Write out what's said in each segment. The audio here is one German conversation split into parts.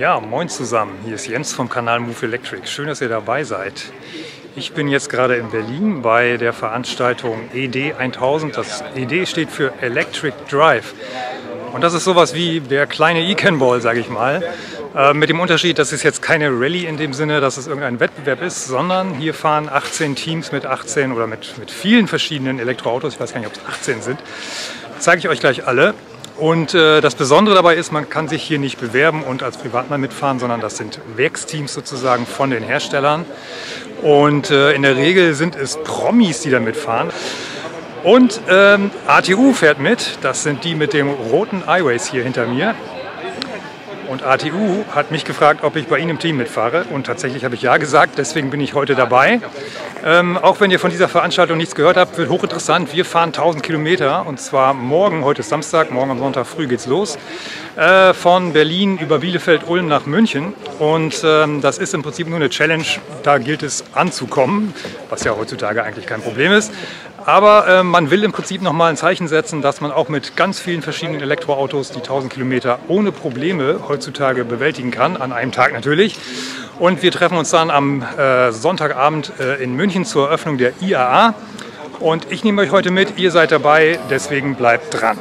Ja, moin zusammen. Hier ist Jens vom Kanal Move Electric. Schön, dass ihr dabei seid. Ich bin jetzt gerade in Berlin bei der Veranstaltung ED 1000. Das ED steht für Electric Drive. Und das ist sowas wie der kleine E-Cannball, sage ich mal. Mit dem Unterschied, dass es jetzt keine Rallye in dem Sinne, dass es irgendein Wettbewerb ist, sondern hier fahren 18 Teams mit 18 oder mit vielen verschiedenen Elektroautos. Ich weiß gar nicht, ob es 18 sind. Das zeige ich euch gleich alle. Und das Besondere dabei ist, man kann sich hier nicht bewerben und als Privatmann mitfahren, sondern das sind Werksteams sozusagen von den Herstellern. Und in der Regel sind es Promis, die da mitfahren. Und ATU fährt mit, das sind die mit dem roten iWays hier hinter mir. Und ATU hat mich gefragt, ob ich bei Ihnen im Team mitfahre. Und tatsächlich habe ich ja gesagt, deswegen bin ich heute dabei. Auch wenn ihr von dieser Veranstaltung nichts gehört habt, wird hochinteressant. Wir fahren 1000 Kilometer und zwar morgen, heute ist Samstag, morgen am Sonntag früh geht's los. Von Berlin über Bielefeld, Ulm nach München. Und das ist im Prinzip nur eine Challenge, da gilt es anzukommen, was ja heutzutage eigentlich kein Problem ist. Aber man will im Prinzip nochmal ein Zeichen setzen, dass man auch mit ganz vielen verschiedenen Elektroautos die 1000 Kilometer ohne Probleme heutzutage bewältigen kann, an einem Tag natürlich. Und wir treffen uns dann am Sonntagabend in München zur Eröffnung der IAA. Und ich nehme euch heute mit, ihr seid dabei, deswegen bleibt dran.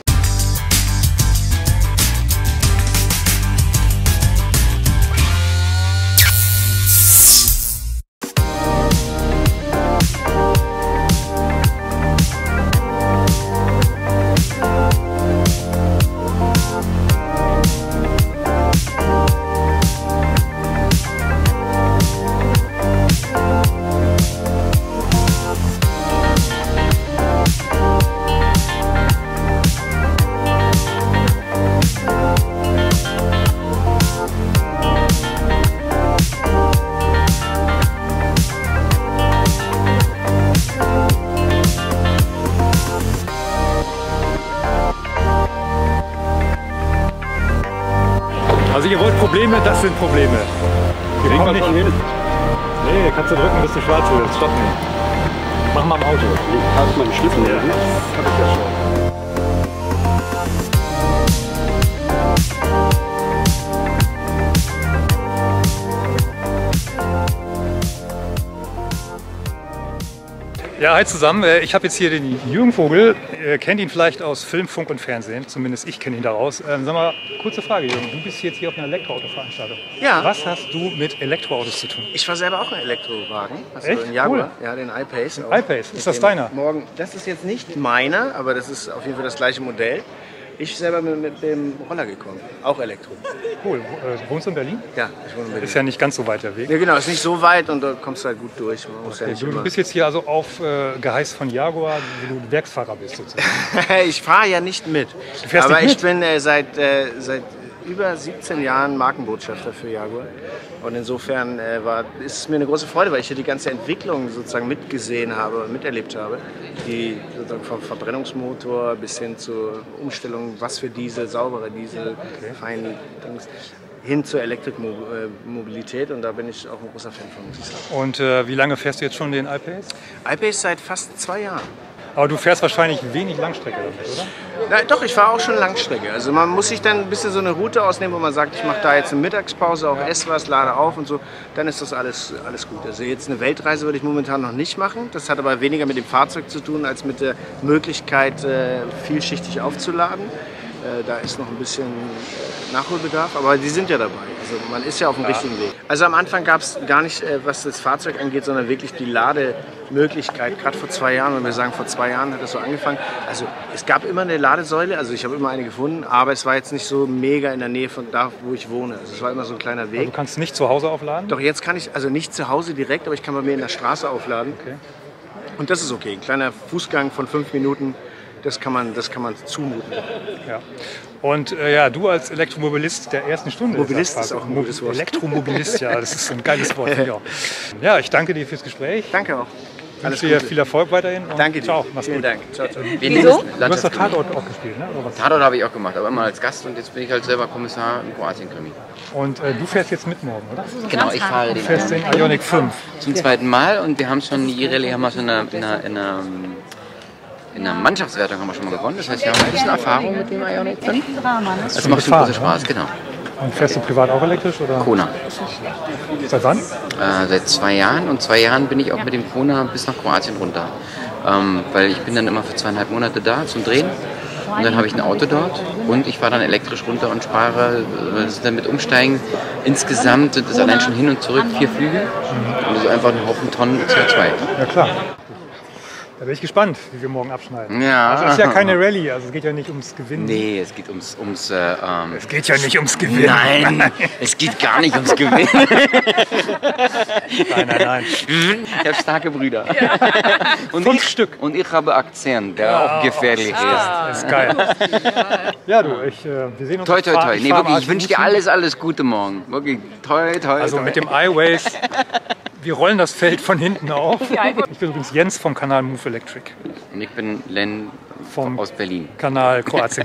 Also ihr wollt Probleme, das sind Probleme. Wir kommen nicht hin. Nee, kannst du drücken, bis du schwarz wirst. Stopp nicht. Mach mal im Auto. Hast du mal den Schlüssel? Ja, das hab ich ja schon. Ja, hi zusammen. Ich habe jetzt hier den Jürgen Vogel. Ihr kennt ihn vielleicht aus Film, Funk und Fernsehen. Zumindest ich kenne ihn daraus. Sag mal, kurze Frage, Jürgen. Du bist jetzt hier auf einer Elektroauto-Veranstaltung. Ja. Was hast du mit Elektroautos zu tun? Ich fahre selber auch einen Elektrowagen. Also echt? einen Jaguar. Cool. Ja, den I-Pace. Den I-Pace. Ist das deiner? Morgen. Das ist jetzt nicht meiner, aber das ist auf jeden Fall das gleiche Modell. Ich selber bin mit dem Roller gekommen. Auch Elektro. Cool. Wohnst du in Berlin? Ja, ich wohne in Berlin. Ist ja nicht ganz so weit der Weg. Ja, genau. Ist nicht so weit und da kommst du halt gut durch. Man muss ja nicht du bist jetzt hier also auf Geheiß von Jaguar, wo du Werksfahrer bist sozusagen. Ich fahre ja nicht mit. Du fährst aber nicht ich bin seit über 17 Jahren Markenbotschafter für Jaguar. Und insofern ist es mir eine große Freude, weil ich hier die ganze Entwicklung sozusagen mitgesehen habe, miterlebt habe. Die sozusagen vom Verbrennungsmotor bis hin zur Umstellung, was für Diesel, saubere Diesel, feine Dings, hin zur Elektromobilität. Und da bin ich auch ein großer Fan von, muss ich sagen. Und wie lange fährst du jetzt schon den I-Pace? I-Pace seit fast 2 Jahren. Aber du fährst wahrscheinlich wenig Langstrecke damit, oder? Na, doch, ich fahre auch schon Langstrecke. Also man muss sich dann ein bisschen so eine Route ausnehmen, wo man sagt, ich mache da jetzt eine Mittagspause, auch esse was, lade auf und so. Dann ist das alles gut. Also jetzt eine Weltreise würde ich momentan noch nicht machen. Das hat aber weniger mit dem Fahrzeug zu tun, als mit der Möglichkeit, vielschichtig aufzuladen. Da ist noch ein bisschen Nachholbedarf, aber die sind ja dabei. Also man ist ja auf dem richtigen Weg. Also am Anfang gab es gar nicht, was das Fahrzeug angeht, sondern wirklich die Lademöglichkeit. Gerade vor 2 Jahren, wenn wir sagen, vor 2 Jahren hat das so angefangen. Also es gab immer eine Ladesäule, also ich habe immer eine gefunden, aber es war jetzt nicht so mega in der Nähe von da, wo ich wohne. Also es war immer so ein kleiner Weg. Also du kannst nicht zu Hause aufladen? Doch, jetzt kann ich, also nicht zu Hause direkt, aber ich kann bei mir in der Straße aufladen. Okay. Und das ist okay. Ein kleiner Fußgang von 5 Minuten. Das kann man zumuten. Ja. Und ja, du als Elektromobilist der ersten Stunde. Mobilist ist auch ein gutes Wort. Elektromobilist, ja, das ist ein geiles Wort. Ja, ich danke dir fürs Gespräch. Danke auch. Alles dir viel Erfolg weiterhin. Und danke dir. Ciao, mach's Vielen gut. Dank. Ciao, ciao. Wieso? Du hast doch Tatort auch gespielt, ne? Tatort habe ich auch gemacht, aber immer als Gast und jetzt bin ich halt selber Kommissar im Kroatien-Krimi. Und du fährst jetzt mit morgen, oder? Genau, ich fahre Du fährst den Ioniq 5. zum 2. Mal und wir haben schon die Rallye haben wir schon in der Mannschaftswertung haben wir schon mal gewonnen. Das heißt, wir haben ein bisschen Erfahrung mit dem Ioniq 5. Das macht schon großen Spaß, genau. Und fährst du privat auch elektrisch? Oder? Kona. Seit wann? Seit 2 Jahren. Und 2 Jahren bin ich auch mit dem Kona bis nach Kroatien runter. Weil ich bin dann immer für 2,5 Monate da zum Drehen. Und dann habe ich ein Auto dort und ich fahre dann elektrisch runter und spare, dann mit Umsteigen. Insgesamt sind es allein schon hin und zurück 4 Flüge. Und das ist einfach ein Haufen Tonnen CO2. Ja klar. Da bin ich gespannt, wie wir morgen abschneiden. Ja. Also es ist ja keine Rallye, also es geht ja nicht ums Gewinnen. Nee, es geht ums Es geht ja nicht ums Gewinnen. Nein, es geht gar nicht ums Gewinnen. Nein. Ich habe starke Brüder. Ja. Und 5 Stück. Und ich habe Akzent, der auch gefährlich ist. Das ist geil. Ja, du, wir sehen uns. Toi, toi, toi. Nee, wirklich, ich wünsche dir alles Gute morgen. Wirklich, toi, toi, Also toi. mit dem iWays, wir rollen das Feld von hinten auf. Ich bin übrigens Jens vom Kanal Move Electric. Und ich bin Len aus Berlin. Kanal Kroatien.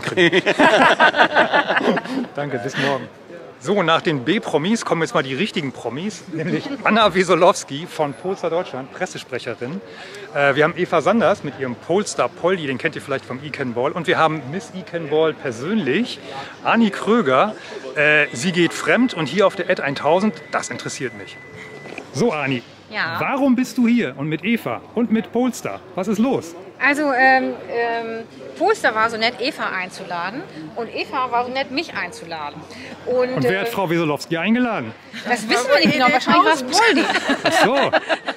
Danke, bis morgen. So, nach den B-Promis kommen jetzt mal die richtigen Promis, nämlich Anna Wesolowski von Polestar Deutschland, Pressesprecherin. Wir haben Eva Sanders mit ihrem Polestar Poldi, den kennt ihr vielleicht vom E-Can-Ball. Und wir haben Miss E-Can-Ball persönlich, Ani Kröger. Sie geht fremd und hier auf der Ad 1000, das interessiert mich. So, Ani, Ja. Warum bist du hier und mit Eva und mit Polestar? Was ist los? Also Polestar war so nett, Eva einzuladen und Eva war so nett, mich einzuladen. Und wer hat Frau Wesolowski eingeladen? Das wissen wir nicht genau, wahrscheinlich war es Poldi. Ach so.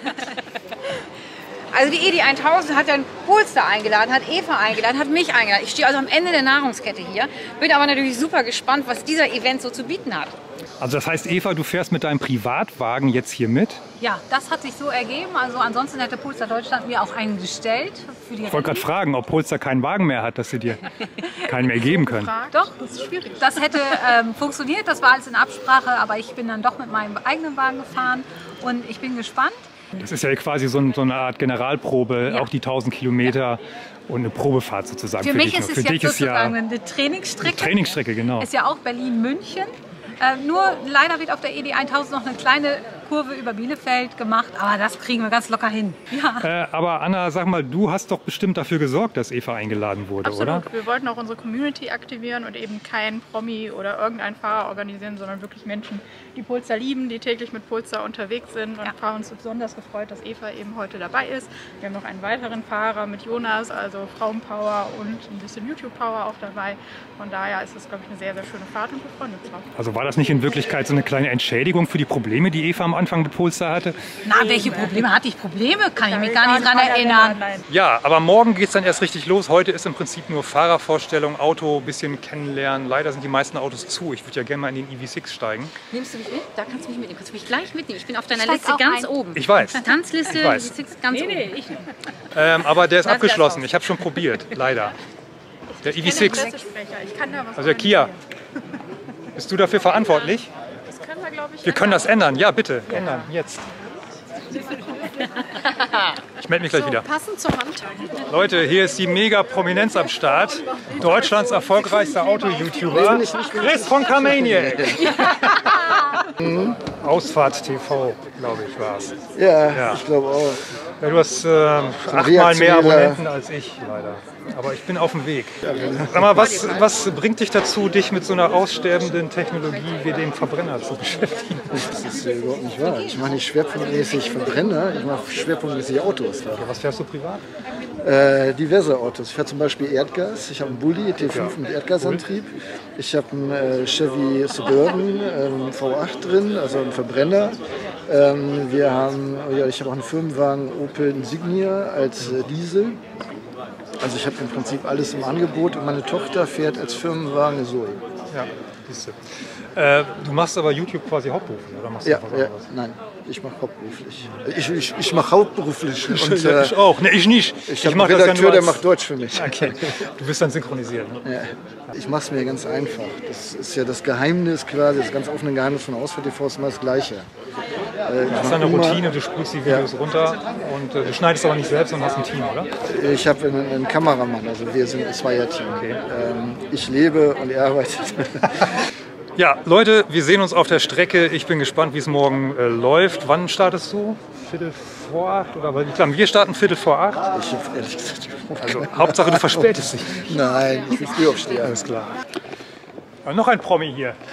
Also die ED 1000 hat dann Polestar eingeladen, hat Eva eingeladen, hat mich eingeladen. Ich stehe also am Ende der Nahrungskette hier, bin aber natürlich super gespannt, was dieser Event so zu bieten hat. Also das heißt, Eva, du fährst mit deinem Privatwagen jetzt hier mit? Ja, das hat sich so ergeben. Also ansonsten hätte Polestar Deutschland mir auch einen gestellt. Für die Ich wollte gerade fragen, ob Polestar keinen Wagen mehr hat, dass sie dir keinen mehr geben können. Doch, das ist schwierig. Das hätte funktioniert, das war alles in Absprache, aber ich bin dann doch mit meinem eigenen Wagen gefahren und ich bin gespannt. Das ist ja quasi so eine Art Generalprobe, Ja. auch die 1000 Kilometer und eine Probefahrt sozusagen. Für mich dich ist noch. es Für dich jetzt ist ja sozusagen eine Trainingsstrecke. Trainingsstrecke, genau. Ist ja auch Berlin-München. Nur leider wird auf der ED 1000 noch eine kleine Kurve über Bielefeld gemacht, aber das kriegen wir ganz locker hin. Ja. Aber Anna, sag mal, du hast doch bestimmt dafür gesorgt, dass Eva eingeladen wurde, Absolut. oder? Wir wollten auch unsere Community aktivieren und eben kein Promi oder irgendein Fahrer organisieren, sondern wirklich Menschen, die Polestar lieben, die täglich mit Polestar unterwegs sind. Und Ja. wir haben uns besonders gefreut, dass Eva eben heute dabei ist. Wir haben noch einen weiteren Fahrer mit Jonas, also Frauenpower und ein bisschen YouTube-Power auch dabei. Von daher ist es, glaube ich, eine sehr, sehr schöne Fahrt und wir freuen uns drauf. Also war das nicht in Wirklichkeit so eine kleine Entschädigung für die Probleme, die Eva am Anfang mit Polestar hatte? Na, welche Probleme hatte ich? Probleme? Kann ich mich gar nicht dran erinnern. Nein. Ja, aber morgen geht es dann erst richtig los. Heute ist im Prinzip nur Fahrervorstellung, Auto, ein bisschen kennenlernen. Leider sind die meisten Autos zu. Ich würde ja gerne mal in den EV6 steigen. Nimmst du mich mit? Da kannst du mich mitnehmen. Kannst du mich gleich mitnehmen. Ich bin auf deiner Steig Liste auch ganz ein. oben. Ich weiß. Tanzliste Ich weiß. ganz oben. Aber der ist Lass abgeschlossen. das Ich habe schon probiert, leider. Der Ich bin EV6. Pressesprecher. Ich kann da was Also der Kia. organisieren. Bist du dafür verantwortlich? Das können wir, glaube ich, Wir können das ändern. Ja, bitte. Ändern. Jetzt. Ich melde mich gleich wieder. passend zur Hand. Leute, hier ist die Mega-Prominenz am Start. Deutschlands erfolgreichster Auto-YouTuber. Chris von Kamaniac. Ausfahrt TV, glaube ich, war es. Ja, ich glaube auch. Ja, du hast 8-mal mehr Abonnenten als ich, leider. Aber ich bin auf dem Weg. Sag mal, was bringt dich dazu, dich mit so einer aussterbenden Technologie wie dem Verbrenner zu beschäftigen? Das ist ja überhaupt nicht wahr. Ich mache nicht schwerpunktmäßig Verbrenner, ich mache schwerpunktmäßig Autos. Was fährst du privat? Diverse Autos. Ich fahre zum Beispiel Erdgas. Ich habe einen Bulli T5 mit Erdgasantrieb. Ich habe einen Chevy Suburban V8 drin, also einen Verbrenner. Ich habe auch einen Firmenwagen Opel Insignia als Diesel. Also ich habe im Prinzip alles im Angebot und meine Tochter fährt als Firmenwagen Zoe. Ja, siehst du. Du machst aber YouTube quasi hauptberuflich, oder machst du Ja, was ja, anderes? nein, ich mache hauptberuflich. Ich mache hauptberuflich. Und, Ja, ich auch. Ne, ich nicht. ich habe einen mach das ja Redakteur, nur der als- macht Deutsch für mich. Okay. Du bist dann synchronisiert. Ne? Ja. Ich mache es mir ganz einfach. Das ist ja das Geheimnis quasi, das ganz offene Geheimnis von Ausfahrt TV ist immer das Gleiche. Das ist eine Routine, du spulst die Videos runter und du schneidest aber nicht selbst und hast ein Team, oder? Ich habe einen Kameramann, also wir sind ein Zweierteam. Ich lebe und er arbeitet. Ja, Leute, wir sehen uns auf der Strecke. Ich bin gespannt, wie es morgen läuft. Wann startest du? 7:45 oder? Weil ich glaube, wir starten 7:45. Ich habe ehrlich gesagt überhaupt Also keine- Hauptsache, du verspätest dich. Nein, ich will früh aufstehen. Alles klar. Noch ein Promi hier.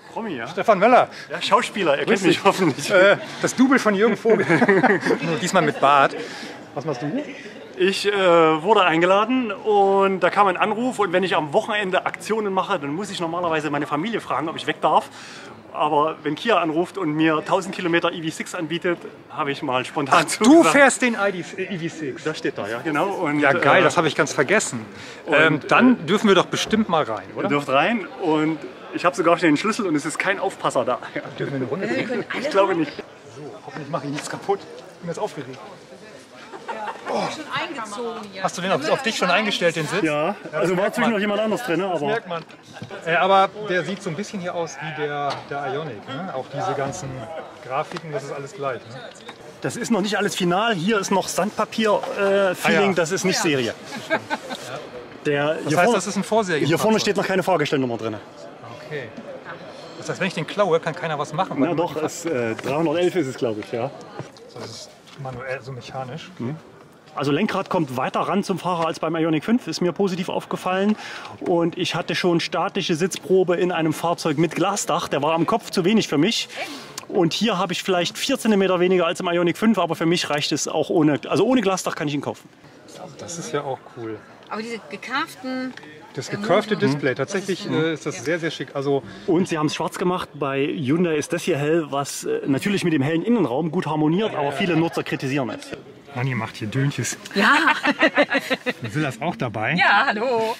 Promi, ja. Stefan Möller. Ja, Schauspieler, er kennt mich hoffentlich. Das Double von Jürgen Vogel. Diesmal mit Bart. Was machst du? Ich wurde eingeladen und da kam ein Anruf und wenn ich am Wochenende Aktionen mache, dann muss ich normalerweise meine Familie fragen, ob ich weg darf. Aber wenn Kia anruft und mir 1000 Kilometer EV6 anbietet, habe ich mal spontan zugesagt. Du fährst den EV6? Das steht da, ja, genau. Und, ja, geil, das habe ich ganz vergessen. Dann dürfen wir doch bestimmt mal rein, oder? Ihr dürft rein und ich habe sogar den Schlüssel und es ist kein Aufpasser da. Dürfen wir eine Runde drehen? Ich glaube nicht. So, hoffentlich mache ich nichts kaputt. Ich bin jetzt aufgeregt. Oh. Schon eingezogen hier. Hast du den auf dich schon eingestellt, den Sitz? Ja, also war natürlich noch jemand anderes drin. Das merkt man. Aber der sieht so ein bisschen hier aus wie der Ioniq. Ne? Auch diese ganzen Grafiken, das ist alles gleich. Ne? Das ist noch nicht alles final. Hier ist noch Sandpapier-Feeling, das ist nicht Serie. Das heißt, das ist ein Vorserie. Hier vorne steht noch keine Fahrgestellnummer drin. Okay. Das heißt, wenn ich den klaue, kann keiner was machen? Na doch, 311 ist es, glaube ich, ja. Das ist manuell, so mechanisch. Also Lenkrad kommt weiter ran zum Fahrer als beim Ioniq 5, ist mir positiv aufgefallen. Und ich hatte schon statische Sitzprobe in einem Fahrzeug mit Glasdach. Der war am Kopf zu wenig für mich. Und hier habe ich vielleicht 4 cm weniger als im Ioniq 5, aber für mich reicht es auch ohne. Also ohne Glasdach kann ich ihn kaufen. Das ist ja auch cool. Aber diese gekarften... Das gecurvte Display, tatsächlich ist das sehr, sehr schick. Also und sie haben es schwarz gemacht. Bei Hyundai ist das hier hell, was natürlich mit dem hellen Innenraum gut harmoniert, aber viele Nutzer kritisieren es. Manni macht hier Dönches. Ja. Will das auch dabei? Ja, hallo.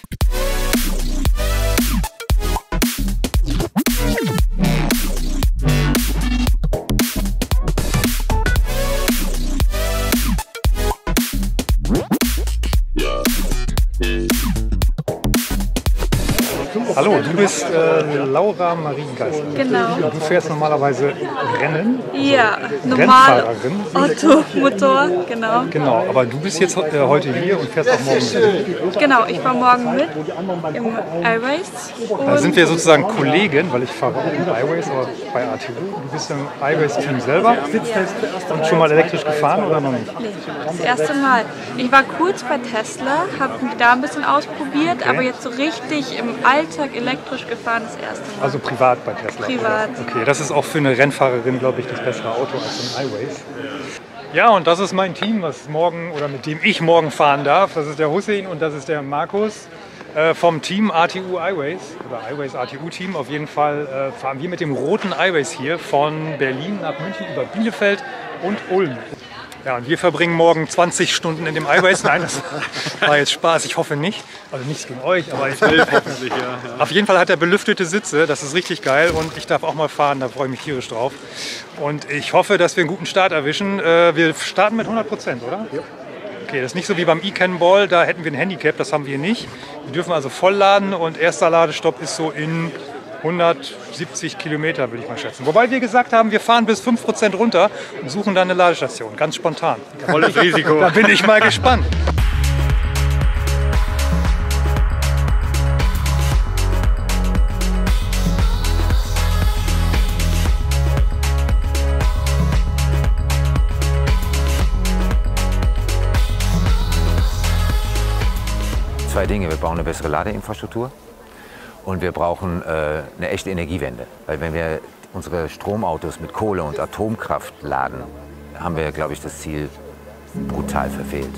Hallo, du bist Laura Mariengeist. Genau. Du fährst normalerweise Rennen? Ja, normal Rennfahrerin? Automotor, genau. Genau, aber du bist jetzt heute hier und fährst auch morgen mit. Genau, ich fahre morgen mit im iRace. Da sind wir sozusagen Kollegen, weil ich fahre auch im iRace, aber bei ATU. Du bist im iRace-Team selber. Und schon mal elektrisch gefahren oder noch nicht? Nee, das erste Mal. Ich war kurz bei Tesla, habe mich da ein bisschen ausprobiert, aber jetzt so richtig im Alltag elektrisch gefahren das erste Mal. Also privat bei Tesla? Privat. Oder? Okay, das ist auch für eine Rennfahrerin, glaube ich, das bessere Auto als ein iRace. Ja, und das ist mein Team, was morgen oder mit dem ich morgen fahren darf. Das ist der Hussein und das ist der Markus vom Team ATU iRace oder iRace ATU Team. Auf jeden Fall fahren wir mit dem roten iRace hier von Berlin nach München über Bielefeld und Ulm. Ja, und wir verbringen morgen 20 Stunden in dem iRace. Nein, das war jetzt Spaß, ich hoffe nicht. Also nichts gegen euch, aber ich will hoffentlich, ja. Auf jeden Fall hat er belüftete Sitze, das ist richtig geil und ich darf auch mal fahren, da freue ich mich tierisch drauf. Und ich hoffe, dass wir einen guten Start erwischen. Wir starten mit 100%, oder? Ja. Okay, das ist nicht so wie beim e-Cannonball, da hätten wir ein Handicap, das haben wir nicht. Wir dürfen also vollladen und erster Ladestopp ist so in 170 Kilometer, würde ich mal schätzen. Wobei wir gesagt haben, wir fahren bis 5% runter und suchen dann eine Ladestation. Ganz spontan. Volles Risiko. Da bin ich mal gespannt. Zwei Dinge. Wir brauchen eine bessere Ladeinfrastruktur. Und wir brauchen eine echte Energiewende. Weil wenn wir unsere Stromautos mit Kohle und Atomkraft laden, haben wir, glaube ich, das Ziel brutal verfehlt.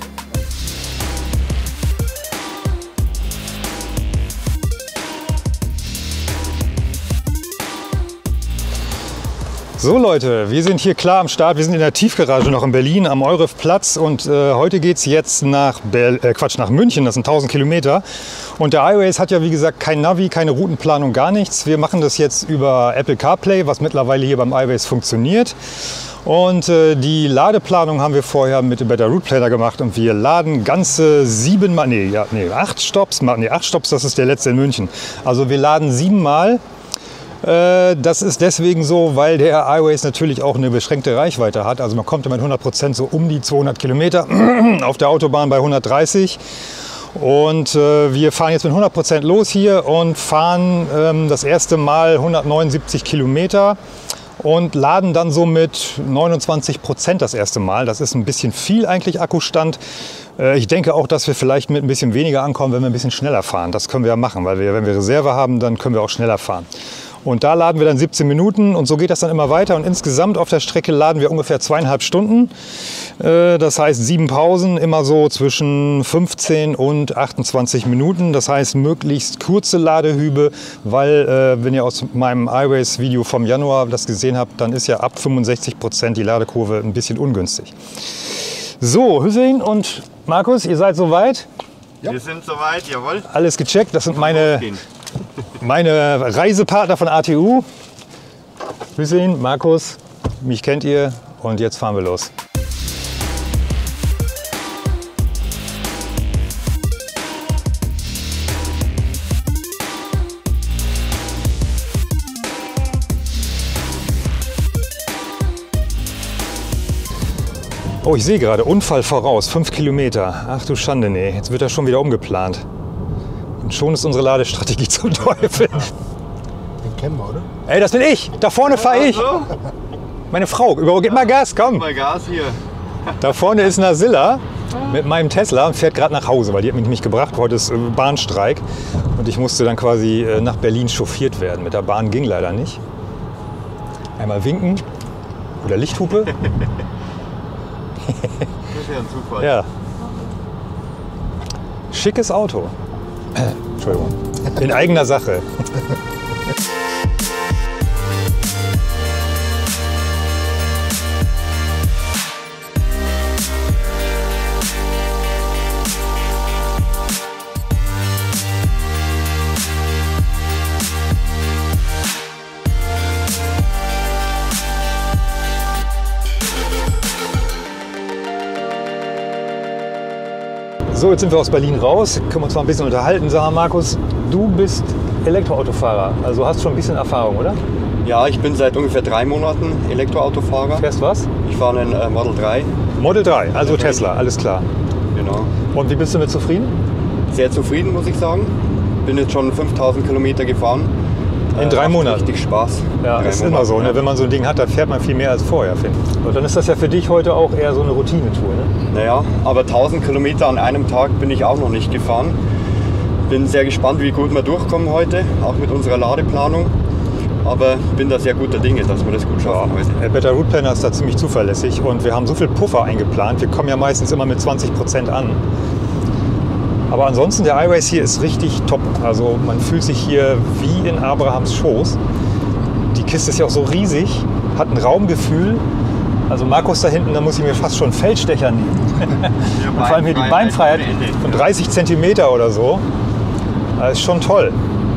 So Leute, wir sind hier klar am Start. Wir sind in der Tiefgarage noch in Berlin am Euref-Platz und heute geht es jetzt nach München, das sind 1000 Kilometer. Und der iRace hat ja wie gesagt kein Navi, keine Routenplanung, gar nichts. Wir machen das jetzt über Apple CarPlay, was mittlerweile hier beim iRace funktioniert. Und die Ladeplanung haben wir vorher mit dem Better Route Planner gemacht und wir laden ganze 8 Stops, 8 Stops, das ist der letzte in München. Also wir laden 7 Mal. Das ist deswegen so, weil der iRace natürlich auch eine beschränkte Reichweite hat. Also man kommt mit 100% so um die 200 Kilometer, auf der Autobahn bei 130. Und wir fahren jetzt mit 100% los hier und fahren das erste Mal 179 Kilometer und laden dann so mit 29% das erste Mal. Das ist ein bisschen viel eigentlich Akkustand. Ich denke auch, dass wir vielleicht mit ein bisschen weniger ankommen, wenn wir ein bisschen schneller fahren. Das können wir ja machen, weil wenn wir Reserve haben, dann können wir auch schneller fahren. Und da laden wir dann 17 Minuten und so geht das dann immer weiter. Und insgesamt auf der Strecke laden wir ungefähr 2,5 Stunden. Das heißt 7 Pausen, immer so zwischen 15 und 28 Minuten. Das heißt möglichst kurze Ladehübe, weil wenn ihr aus meinem iRace-Video vom Januar das gesehen habt, dann ist ja ab 65% die Ladekurve ein bisschen ungünstig. So, Hüseyin und Markus, ihr seid soweit? Ja. Wir sind soweit, jawohl. Alles gecheckt, das sind meine Reisepartner von ATU. Hüseyin, Markus, mich kennt ihr und jetzt fahren wir los. Oh, ich sehe gerade, Unfall voraus, 5 Kilometer. Ach du Schande, nee, jetzt wird das schon wieder umgeplant. Und schon ist unsere Ladestrategie zum Teufel. Den kennen wir, oder? Ey, das bin ich! Da vorne fahre ich! Meine Frau, gib mal Gas, komm! Mal Gas hier. Da vorne ist Nasilla mit meinem Tesla und fährt gerade nach Hause, weil die hat mich nicht gebracht. Heute ist Bahnstreik und ich musste dann quasi nach Berlin chauffiert werden. Mit der Bahn ging leider nicht. Einmal winken oder Lichthupe. Das ist ja ein Zufall. Ja. Schickes Auto. Entschuldigung. In eigener Sache. So, jetzt sind wir aus Berlin raus, können wir uns mal ein bisschen unterhalten. Sag mal, Markus, du bist Elektroautofahrer, also hast schon ein bisschen Erfahrung, oder? Ja, ich bin seit ungefähr 3 Monaten Elektroautofahrer. Fährst was? Ich fahre einen Model 3. Model 3, also Tesla, alles klar. Genau. Und wie bist du mit zufrieden? Sehr zufrieden, muss ich sagen. Bin jetzt schon 5000 Kilometer gefahren. In 3 Monaten? Richtig Spaß. Ja, ist immer so. Ne? Wenn man so ein Ding hat, dann fährt man viel mehr als vorher, finde ich. Und dann ist das ja für dich heute auch eher so eine Routine-Tour, ne? Naja, aber 1000 Kilometer an einem Tag bin ich auch noch nicht gefahren. Bin sehr gespannt, wie gut wir durchkommen heute, auch mit unserer Ladeplanung. Aber bin da sehr guter Dinge, dass wir das gut schaffen heute. Der Better Route Planner ist da ziemlich zuverlässig und wir haben so viel Puffer eingeplant. Wir kommen ja meistens immer mit 20% an. Aber ansonsten, der iRace hier ist richtig top. Also man fühlt sich hier wie in Abrahams Schoß. Die Kiste ist ja auch so riesig, hat ein Raumgefühl. Also Markus da hinten, da muss ich mir fast schon einen Feldstecher nehmen. Und vor allem hier die Beinfreiheit von 30 cm oder so. Das ist schon toll.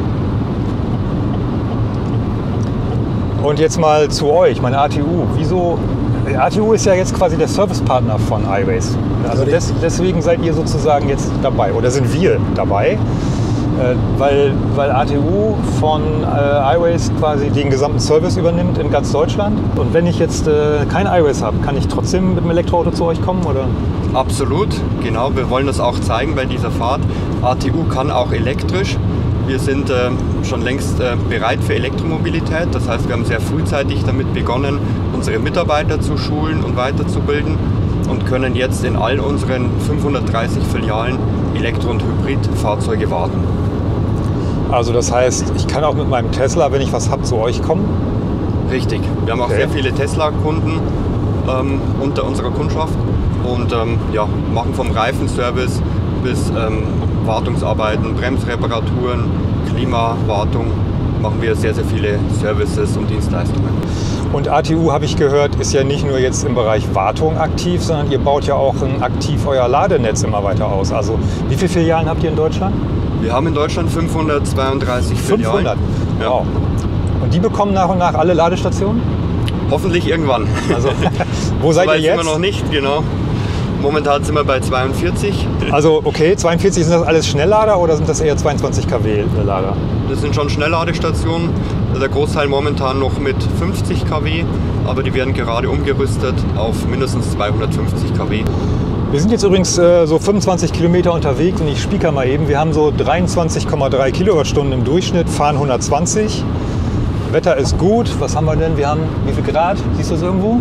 Und jetzt mal zu euch, meine ATU. Wieso? ATU ist ja jetzt quasi der Servicepartner von iRace. Also deswegen seid ihr sozusagen jetzt dabei oder sind wir dabei, weil ATU von iRace quasi den gesamten Service übernimmt in ganz Deutschland. Und wenn ich jetzt kein iRace habe, kann ich trotzdem mit dem Elektroauto zu euch kommen, oder? Absolut, genau. Wir wollen das auch zeigen bei dieser Fahrt. ATU kann auch elektrisch. Wir sind schon längst bereit für Elektromobilität. Das heißt, wir haben sehr frühzeitig damit begonnen, unsere Mitarbeiter zu schulen und weiterzubilden und können jetzt in all unseren 530 Filialen Elektro- und Hybridfahrzeuge warten. Also das heißt, ich kann auch mit meinem Tesla, wenn ich was habe, zu euch kommen? Richtig. Wir haben auch sehr viele Tesla-Kunden unter unserer Kundschaft und ja, machen vom Reifenservice bis Wartungsarbeiten, Bremsreparaturen, Klimawartung, machen wir sehr, sehr viele Services und Dienstleistungen. Und ATU, habe ich gehört, ist ja nicht nur jetzt im Bereich Wartung aktiv, sondern ihr baut ja auch aktiv euer Ladenetz immer weiter aus. Also wie viele Filialen habt ihr in Deutschland? Wir haben in Deutschland 532 Filialen. 500? Ja. Wow. Und die bekommen nach und nach alle Ladestationen? Hoffentlich irgendwann. Also, wo seid ihr jetzt? Sind wir noch nicht, genau. Momentan sind wir bei 42. Also okay, 42, sind das alles Schnelllader oder sind das eher 22 kW Lader? Das sind schon Schnellladestationen. Der Großteil momentan noch mit 50 kW, aber die werden gerade umgerüstet auf mindestens 250 kW. Wir sind jetzt übrigens so 25 Kilometer unterwegs und ich speaker mal eben. Wir haben so 23,3 Kilowattstunden im Durchschnitt, fahren 120. Wetter ist gut. Was haben wir denn? Wir haben wie viel Grad? Siehst du es irgendwo?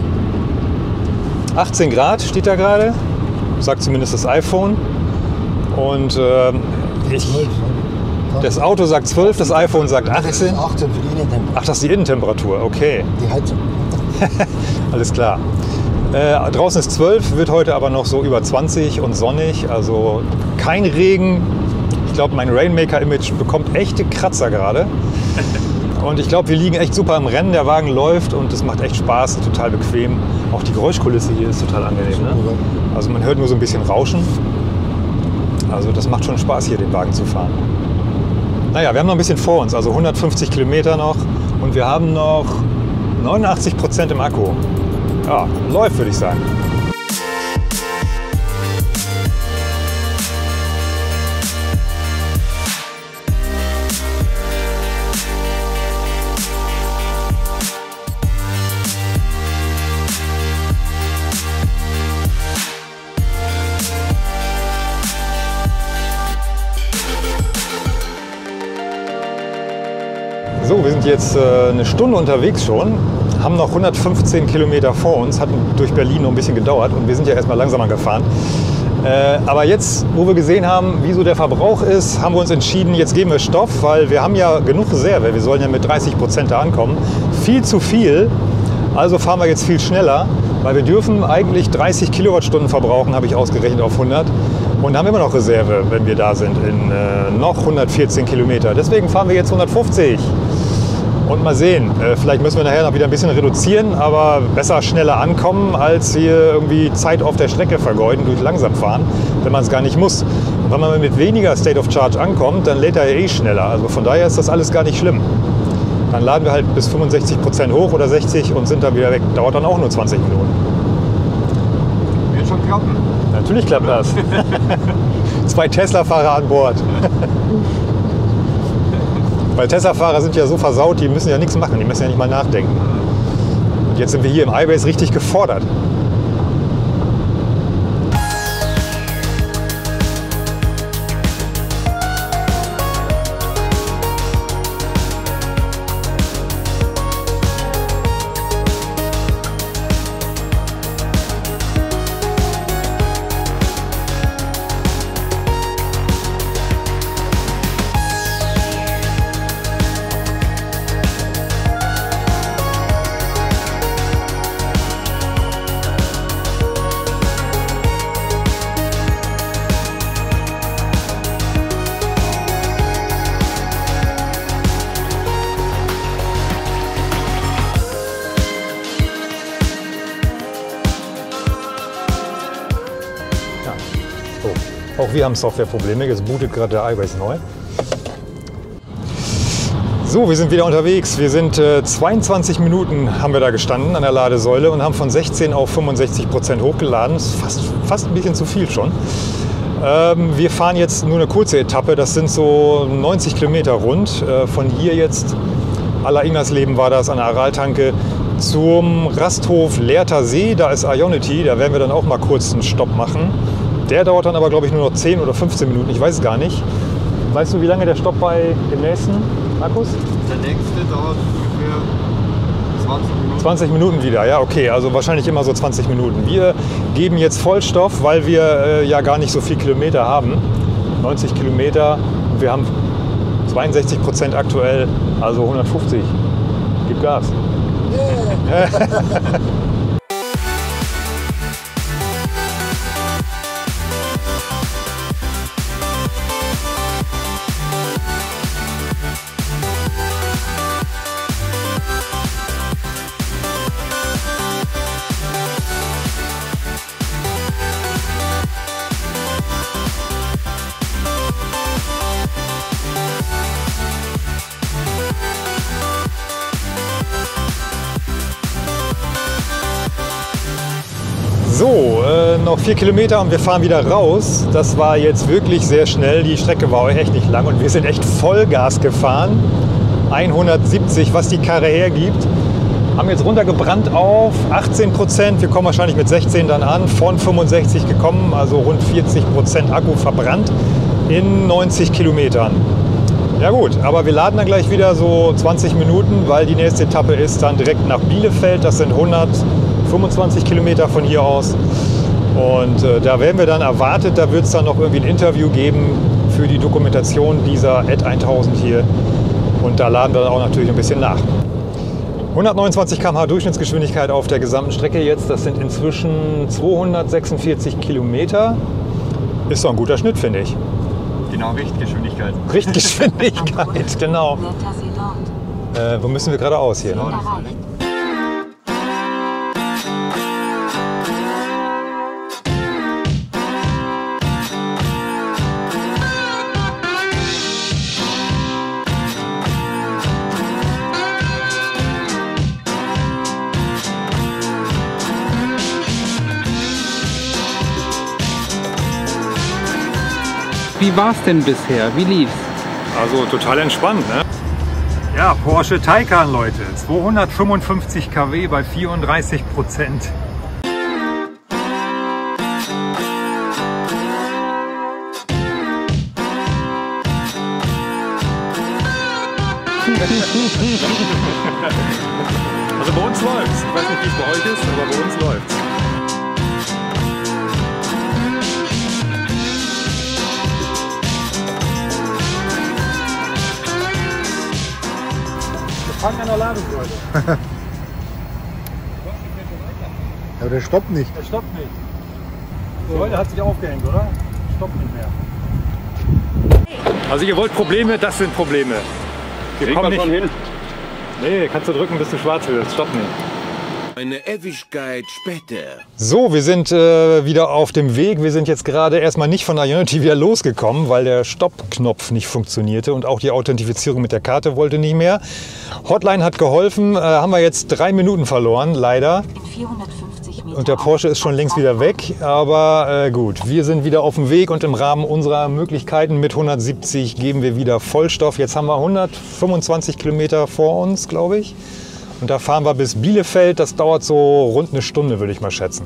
18 Grad steht da gerade, sagt zumindest das iPhone. Und Das Auto sagt 12, das iPhone sagt 18. Das ist 18 für die Innentemperatur. Ach, das ist die Innentemperatur, okay. Die Heizung. Alles klar. Draußen ist 12, wird heute aber noch so über 20 und sonnig, also kein Regen. Ich glaube, mein Rainmaker-Image bekommt echte Kratzer gerade. Und ich glaube, wir liegen echt super im Rennen, der Wagen läuft und es macht echt Spaß, total bequem. Auch die Geräuschkulisse hier ist total angenehm. Ne? Also man hört nur so ein bisschen Rauschen. Also das macht schon Spaß, hier den Wagen zu fahren. Naja, wir haben noch ein bisschen vor uns, also 150 Kilometer noch und wir haben noch 89% im Akku. Ja, läuft, würde ich sagen. So, wir sind jetzt eine Stunde unterwegs schon, haben noch 115 Kilometer vor uns, hat durch Berlin noch ein bisschen gedauert und wir sind ja erstmal langsamer gefahren. Aber jetzt, wo wir gesehen haben, wie so der Verbrauch ist, haben wir uns entschieden, jetzt geben wir Stoff, weil wir haben ja genug Reserve, wir sollen ja mit 30% da ankommen. Viel zu viel, also fahren wir jetzt viel schneller, weil wir dürfen eigentlich 30 Kilowattstunden verbrauchen, habe ich ausgerechnet auf 100. Und haben immer noch Reserve, wenn wir da sind, in noch 114 Kilometer. Deswegen fahren wir jetzt 150. Und mal sehen, vielleicht müssen wir nachher noch wieder ein bisschen reduzieren, aber besser schneller ankommen, als hier irgendwie Zeit auf der Strecke vergeuden durch langsam fahren, wenn man es gar nicht muss. Und wenn man mit weniger State of Charge ankommt, dann lädt er ja eh schneller. Also von daher ist das alles gar nicht schlimm. Dann laden wir halt bis 65% hoch oder 60 und sind dann wieder weg. Dauert dann auch nur 20 Minuten. Wird schon klappen. Natürlich klappt das. 2 Tesla-Fahrer an Bord. Weil Tesla-Fahrer sind ja so versaut, die müssen ja nichts machen, die müssen ja nicht mal nachdenken. Und jetzt sind wir hier im iBase richtig gefordert. Auch wir haben Softwareprobleme, jetzt bootet gerade der iBase neu. So, wir sind wieder unterwegs. Wir sind 22 Minuten haben wir da gestanden an der Ladesäule und haben von 16 auf 65% hochgeladen. Das ist fast ein bisschen zu viel schon. Wir fahren jetzt nur eine kurze Etappe, das sind so 90 Kilometer rund. Von hier jetzt, Aller-Ingersleben war das, an der Araltanke, zum Rasthof Lehrter See, da ist Ionity, da werden wir dann auch mal kurz einen Stopp machen. Der dauert dann aber, glaube ich, nur noch 10 oder 15 Minuten, ich weiß es gar nicht. Weißt du, wie lange der Stopp bei dem nächsten, Markus? Der nächste dauert ungefähr 20 Minuten. 20 Minuten wieder, ja, okay, also wahrscheinlich immer so 20 Minuten. Wir geben jetzt Vollstoff, weil wir ja gar nicht so viel Kilometer haben. 90 Kilometer, und wir haben 62% aktuell, also 150. Gib Gas. Yeah. So, noch 4 Kilometer und wir fahren wieder raus. Das war jetzt wirklich sehr schnell. Die Strecke war echt nicht lang und wir sind echt Vollgas gefahren. 170, was die Karre hergibt. Haben jetzt runtergebrannt auf 18%. Wir kommen wahrscheinlich mit 16 dann an. Von 65 gekommen, also rund 40% Akku verbrannt in 90 Kilometern. Ja gut, aber wir laden dann gleich wieder so 20 Minuten, weil die nächste Etappe ist dann direkt nach Bielefeld. Das sind 125 Kilometer von hier aus. Und da werden wir dann erwartet, da wird es dann noch irgendwie ein Interview geben für die Dokumentation dieser Ed 1000 hier. Und da laden wir dann auch natürlich ein bisschen nach. 129 km/h Durchschnittsgeschwindigkeit auf der gesamten Strecke jetzt. Das sind inzwischen 246 Kilometer. Ist doch ein guter Schnitt, finde ich. Genau, Richtgeschwindigkeit. Richtgeschwindigkeit, genau. Wo müssen wir geradeaus hier? Wie war's denn bisher? Wie lief's? Also total entspannt, ne? Ja, Porsche Taycan, Leute. 255 kW bei 34%. Also bei uns läuft's. Ich weiß nicht, wie es bei euch ist, aber bei uns läuft's. Wir fangen an der Ladung, Leute. Aber der stoppt nicht. Der stoppt nicht. So, Leute, hat sich aufgehängt, oder? Stoppt nicht mehr. Also ihr wollt Probleme, das sind Probleme. Wir kommen nicht hin. Nee, kannst du drücken, bis du schwarz wirst. Stopp nicht. Eine Ewigkeit später. So, wir sind wieder auf dem Weg. Wir sind jetzt gerade erstmal nicht von Ionity wieder losgekommen, weil der Stoppknopf nicht funktionierte und auch die Authentifizierung mit der Karte wollte nicht mehr. Hotline hat geholfen, haben wir jetzt 3 Minuten verloren, leider. Und der Porsche ist schon längst wieder weg, aber gut, wir sind wieder auf dem Weg und im Rahmen unserer Möglichkeiten mit 170 geben wir wieder Vollstoff. Jetzt haben wir 125 Kilometer vor uns, glaube ich. Und da fahren wir bis Bielefeld, das dauert so rund eine Stunde, würde ich mal schätzen.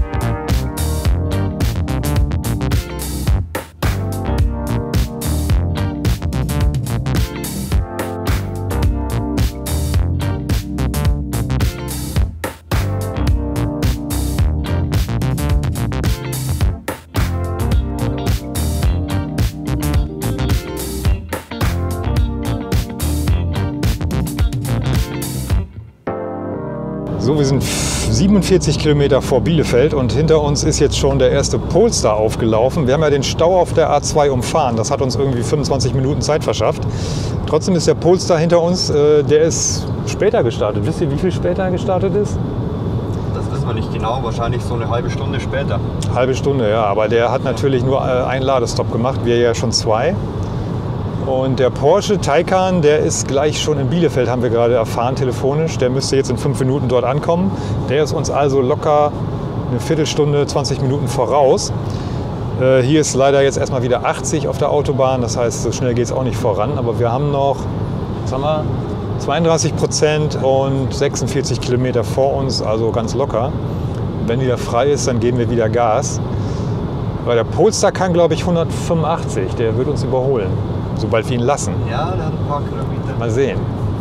So, wir sind 47 Kilometer vor Bielefeld und hinter uns ist jetzt schon der erste Polestar aufgelaufen. Wir haben ja den Stau auf der A2 umfahren. Das hat uns irgendwie 25 Minuten Zeit verschafft. Trotzdem ist der Polestar hinter uns, der ist später gestartet. Wisst ihr, wie viel später er gestartet ist? Das wissen wir nicht genau, wahrscheinlich so eine halbe Stunde später. Halbe Stunde, ja, aber der hat natürlich nur einen Ladestopp gemacht, wir ja schon 2. Und der Porsche Taycan, der ist gleich schon in Bielefeld, haben wir gerade erfahren, telefonisch. Der müsste jetzt in 5 Minuten dort ankommen. Der ist uns also locker eine Viertelstunde, 20 Minuten voraus. Hier ist leider jetzt erstmal wieder 80 auf der Autobahn. Das heißt, so schnell geht es auch nicht voran. Aber wir haben noch, was haben wir, 32% und 46 Kilometer vor uns, also ganz locker. Wenn wieder frei ist, dann geben wir wieder Gas. Weil der Polestar kann, glaube ich, 185. Der wird uns überholen. Sobald wir ihn lassen. Ja, der hat ein paar Kilometer. Mal sehen.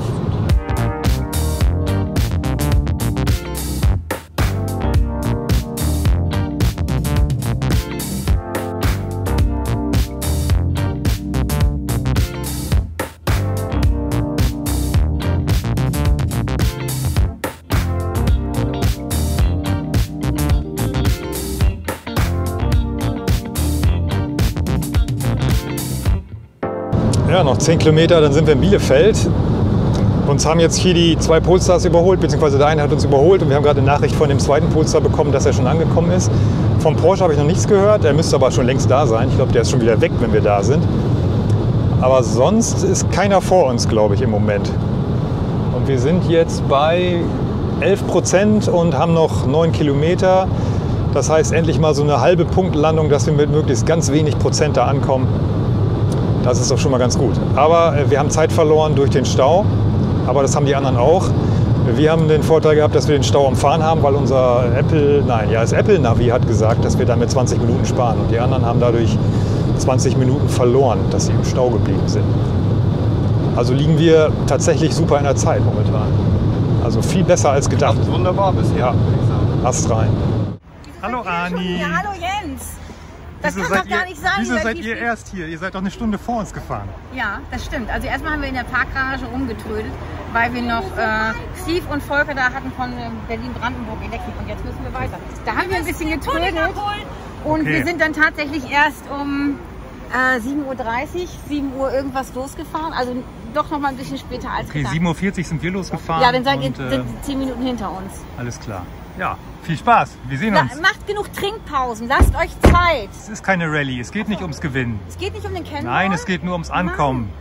Ja, noch 10 Kilometer, dann sind wir in Bielefeld. Uns haben jetzt hier die 2 Polestars überholt, beziehungsweise der eine hat uns überholt und wir haben gerade eine Nachricht von dem zweiten Polestar bekommen, dass er schon angekommen ist. Vom Porsche habe ich noch nichts gehört, er müsste aber schon längst da sein. Ich glaube, der ist schon wieder weg, wenn wir da sind. Aber sonst ist keiner vor uns, glaube ich, im Moment. Und wir sind jetzt bei 11% und haben noch 9 Kilometer. Das heißt, endlich mal so eine halbe Punktlandung, dass wir mit möglichst ganz wenig Prozent da ankommen. Das ist doch schon mal ganz gut. Aber wir haben Zeit verloren durch den Stau. Aber das haben die anderen auch. Wir haben den Vorteil gehabt, dass wir den Stau umfahren haben, weil unser das Apple-Navi hat gesagt, dass wir damit 20 Minuten sparen. Und die anderen haben dadurch 20 Minuten verloren, dass sie im Stau geblieben sind. Also liegen wir tatsächlich super in der Zeit momentan. Also viel besser als gedacht. Das ist wunderbar bisher, ja. Ast rein. Hallo Ani. Ja, hallo Jens. Das kann doch gar nicht sein. Wieso seid ihr erst hier? Ihr seid doch eine Stunde vor uns gefahren. Ja, das stimmt. Also erstmal haben wir in der Parkgarage rumgetrödelt, weil wir noch Steve und Volker da hatten von Berlin-Brandenburg Elektrik. Und jetzt müssen wir weiter. Da haben wir ein bisschen getrödelt. Und wir sind dann tatsächlich erst um 7:30 Uhr, 7 Uhr irgendwas losgefahren. Also doch noch mal ein bisschen später als gedacht. 7:40 Uhr sind wir losgefahren. Ja, dann seid ihr 10 Minuten hinter uns. Alles klar. Ja, viel Spaß. Wir sehen uns. Macht genug Trinkpausen. Lasst euch Zeit. Es ist keine Rallye. Es geht nicht ums Gewinnen. Es geht nicht um den Kennenlernen? Nein, es geht nur ums Ankommen.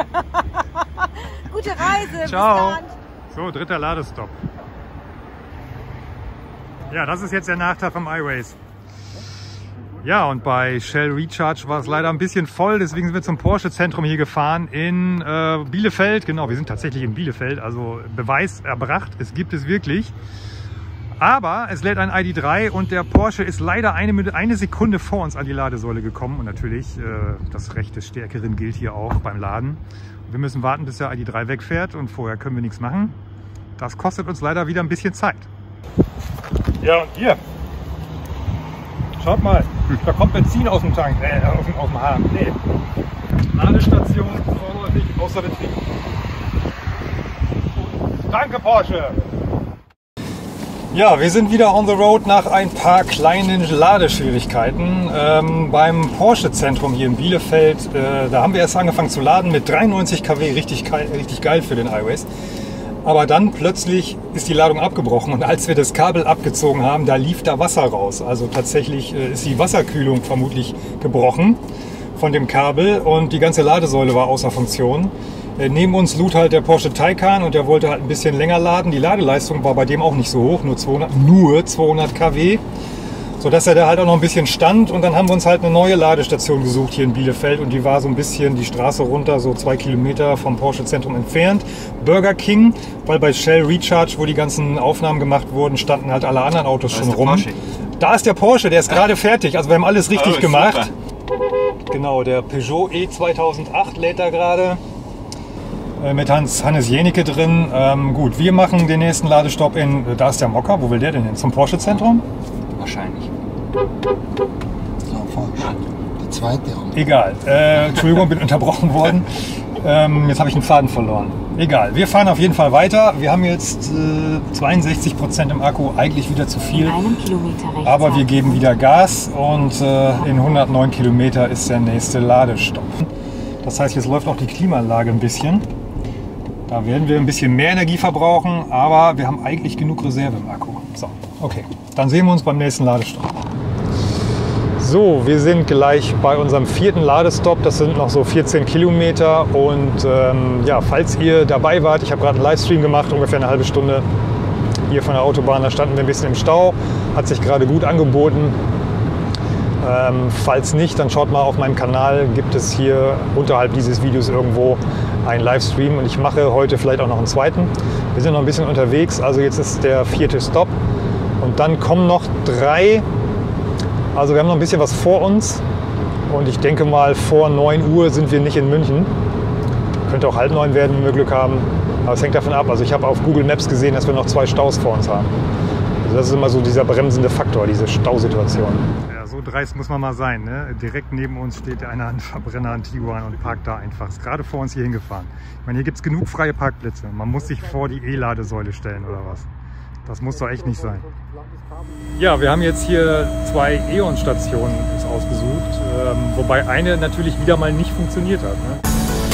Gute Reise. Ciao. Bis dann. So, 3. Ladestopp. Ja, das ist jetzt der Nachteil vom iRace. Ja, und bei Shell Recharge war es leider ein bisschen voll, deswegen sind wir zum Porsche-Zentrum hier gefahren in Bielefeld. Genau, wir sind tatsächlich in Bielefeld, also Beweis erbracht, es gibt es wirklich. Aber es lädt ein ID.3 und der Porsche ist leider eine Sekunde vor uns an die Ladesäule gekommen. Und natürlich, das Recht des Stärkeren gilt hier auch beim Laden. Wir müssen warten, bis der ID.3 wegfährt und vorher können wir nichts machen. Das kostet uns leider wieder ein bisschen Zeit. Ja, und hier. Schaut mal, da kommt Benzin aus dem Tank, aus dem Hahn. Nee. Ladestation vorläufig außer Betrieb. Danke Porsche! Ja, wir sind wieder on the road nach ein paar kleinen Ladeschwierigkeiten. Beim Porsche-Zentrum hier in Bielefeld, da haben wir erst angefangen zu laden mit 93 kW, richtig geil für den iRace. Aber dann plötzlich ist die Ladung abgebrochen und als wir das Kabel abgezogen haben, da lief da Wasser raus. Also tatsächlich ist die Wasserkühlung vermutlich gebrochen von dem Kabel und die ganze Ladesäule war außer Funktion. Neben uns lud halt der Porsche Taycan und der wollte halt ein bisschen länger laden. Die Ladeleistung war bei dem auch nicht so hoch, nur 200 kW. Sodass er da halt auch noch ein bisschen stand und dann haben wir uns halt eine neue Ladestation gesucht hier in Bielefeld und die war so ein bisschen die Straße runter, so 2 Kilometer vom Porsche Zentrum entfernt. Burger King, weil bei Shell Recharge, wo die ganzen Aufnahmen gemacht wurden, standen halt alle anderen Autos schon rum. Porsche. Da ist der Porsche, der ist gerade fertig, also wir haben alles richtig gemacht. Super. Genau, der Peugeot E2008 lädt da gerade. Mit Hannes Jenicke drin. Gut, wir machen den nächsten Ladestopp in, da ist der Mokka, wo will der denn hin? Zum Porsche Zentrum? Wahrscheinlich. So, falsch. Der zweite. Egal. Entschuldigung, bin unterbrochen worden. Jetzt habe ich den Faden verloren. Egal. Wir fahren auf jeden Fall weiter. Wir haben jetzt 62% im Akku, eigentlich wieder zu viel. Aber wir geben wieder Gas und in 109 Kilometer ist der nächste Ladestopp. Das heißt, jetzt läuft auch die Klimaanlage ein bisschen. Da werden wir ein bisschen mehr Energie verbrauchen, aber wir haben eigentlich genug Reserve im Akku. So, okay. Dann sehen wir uns beim nächsten Ladestopp. So, wir sind gleich bei unserem 4. Ladestopp. Das sind noch so 14 Kilometer. Und ja, falls ihr dabei wart, ich habe gerade einen Livestream gemacht, ungefähr eine halbe Stunde hier von der Autobahn. Da standen wir ein bisschen im Stau. Hat sich gerade gut angeboten. Falls nicht, dann schaut mal auf meinem Kanal. Gibt es hier unterhalb dieses Videos irgendwo einen Livestream. Und ich mache heute vielleicht auch noch einen zweiten. Wir sind noch ein bisschen unterwegs. Also jetzt ist der 4. Stopp. Und dann kommen noch 3. Also wir haben noch ein bisschen was vor uns. Und ich denke mal, vor 9 Uhr sind wir nicht in München. Könnte auch 8:30 werden, wenn wir Glück haben. Aber es hängt davon ab. Also ich habe auf Google Maps gesehen, dass wir noch 2 Staus vor uns haben. Also das ist immer so dieser bremsende Faktor, diese Stausituation. Ja, so dreist muss man mal sein. Ne? Direkt neben uns steht ein Verbrenner, ein Tiguan und parkt da einfach. Ist gerade vor uns hier hingefahren. Ich meine, hier gibt es genug freie Parkplätze. Man muss sich vor die E-Ladesäule stellen oder was. Das muss doch echt nicht sein. Ja, wir haben jetzt hier 2 E.ON-Stationen uns ausgesucht, wobei eine natürlich wieder mal nicht funktioniert hat. Ne?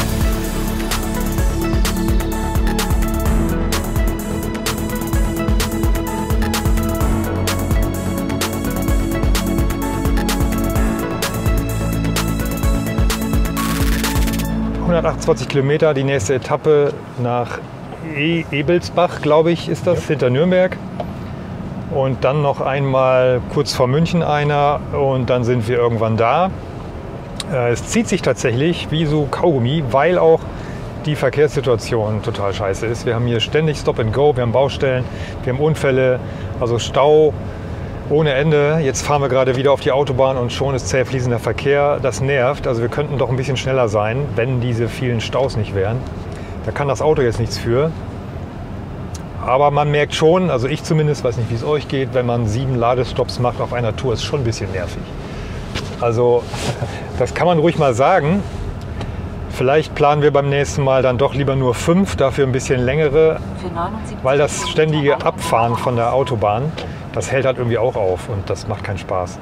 ...128 Kilometer, die nächste Etappe nach Ebelsbach, glaube ich, ist das, hinter Nürnberg. Und dann noch einmal kurz vor München einer und dann sind wir irgendwann da. Es zieht sich tatsächlich wie so Kaugummi, weil auch die Verkehrssituation total scheiße ist. Wir haben hier ständig Stop and Go, wir haben Baustellen, wir haben Unfälle, also Stau ohne Ende. Jetzt fahren wir gerade wieder auf die Autobahn und schon ist zäh fließender Verkehr. Das nervt. Also wir könnten doch ein bisschen schneller sein, wenn diese vielen Staus nicht wären. Da kann das Auto jetzt nichts für. Aber man merkt schon, also ich zumindest, weiß nicht, wie es euch geht, wenn man 7 Ladestops macht auf einer Tour, ist schon ein bisschen nervig. Also das kann man ruhig mal sagen. Vielleicht planen wir beim nächsten Mal dann doch lieber nur 5, dafür ein bisschen längere, weil das ständige Abfahren von der Autobahn, das hält halt irgendwie auch auf und das macht keinen Spaß.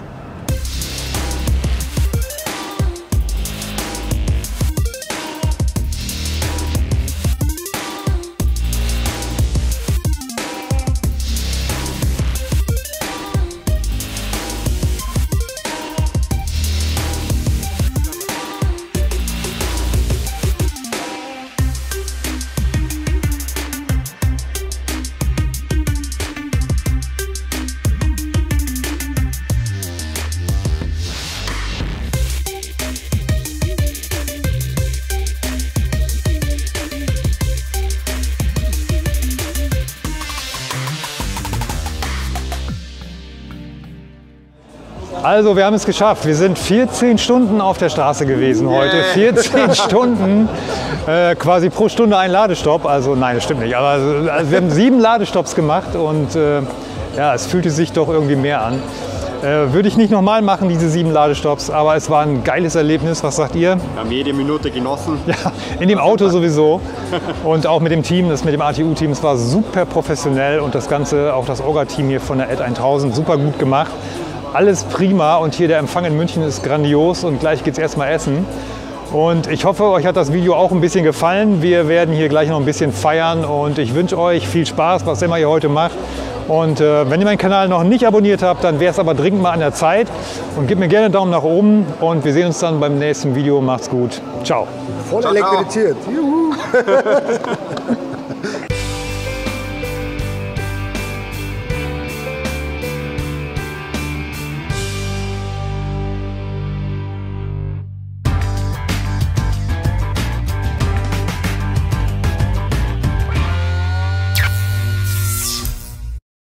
Also, wir haben es geschafft. Wir sind 14 Stunden auf der Straße gewesen heute. 14 Stunden, quasi pro Stunde ein Ladestopp. Also, nein, das stimmt nicht. Aber also, wir haben 7 Ladestopps gemacht und ja, es fühlte sich doch irgendwie mehr an. Würde ich nicht nochmal machen, diese 7 Ladestopps, aber es war ein geiles Erlebnis. Was sagt ihr? Wir haben jede Minute genossen. Ja, in dem Auto sowieso und auch mit dem Team, mit dem ATU-Team. Es war super professionell und das Ganze, auch das Orga-Team hier von der Ed 1000, super gut gemacht. Alles prima und hier der Empfang in München ist grandios und gleich geht es erstmal essen. Und ich hoffe, euch hat das Video auch ein bisschen gefallen. Wir werden hier gleich noch ein bisschen feiern und ich wünsche euch viel Spaß, was immer ihr heute macht. Und wenn ihr meinen Kanal noch nicht abonniert habt, dann wäre es aber dringend mal an der Zeit. Und gebt mir gerne einen Daumen nach oben und wir sehen uns dann beim nächsten Video. Macht's gut. Ciao. Voll elektrifiziert. Juhu.